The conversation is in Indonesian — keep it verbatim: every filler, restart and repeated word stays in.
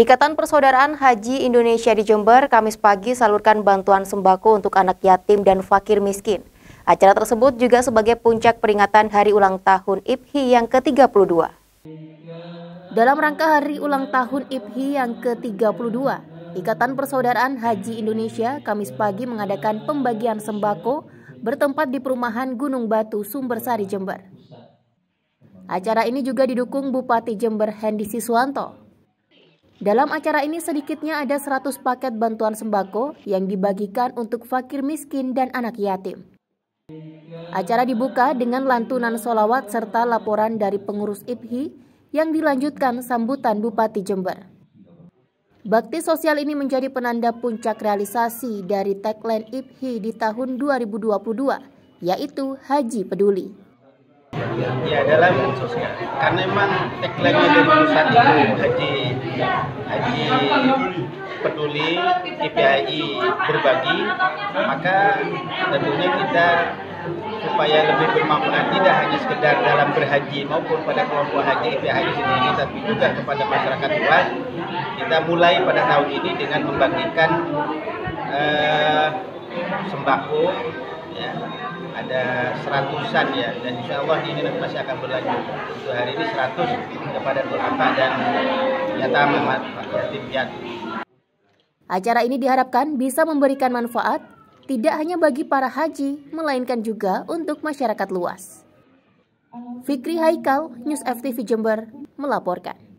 Ikatan Persaudaraan Haji Indonesia di Jember Kamis pagi salurkan bantuan sembako untuk anak yatim dan fakir miskin. Acara tersebut juga sebagai puncak peringatan hari ulang tahun I P H I yang ke tiga puluh dua. Dalam rangka hari ulang tahun I P H I yang ke tiga puluh dua, Ikatan Persaudaraan Haji Indonesia Kamis pagi mengadakan pembagian sembako bertempat di perumahan Gunung Batu, Sumbersari, Jember. Acara ini juga didukung Bupati Jember Hendy Siswanto. Dalam acara ini sedikitnya ada seratus paket bantuan sembako yang dibagikan untuk fakir miskin dan anak yatim. Acara dibuka dengan lantunan sholawat serta laporan dari pengurus I P H I yang dilanjutkan sambutan Bupati Jember. Bakti sosial ini menjadi penanda puncak realisasi dari tagline I P H I di tahun dua ribu dua puluh dua, yaitu Haji Peduli. Ya, dalam karena memang tagline-nya dari pusat itu Haji Haji Peduli, I P H I berbagi, maka tentunya kita supaya lebih bermanfaat tidak hanya sekedar dalam berhaji maupun pada kelompok haji I P H I sendiri, tapi juga kepada masyarakat luas. Kita mulai pada tahun ini dengan membagikan eh, sembako, ya, ada seratusan ya, dan insya Allah ini nanti masih akan berlanjut. Untuk hari ini seratus kepada duafa dan yatim yatim piatu. Acara ini diharapkan bisa memberikan manfaat tidak hanya bagi para haji, melainkan juga untuk masyarakat luas. Fikri Haikal, News F T V Jember, melaporkan.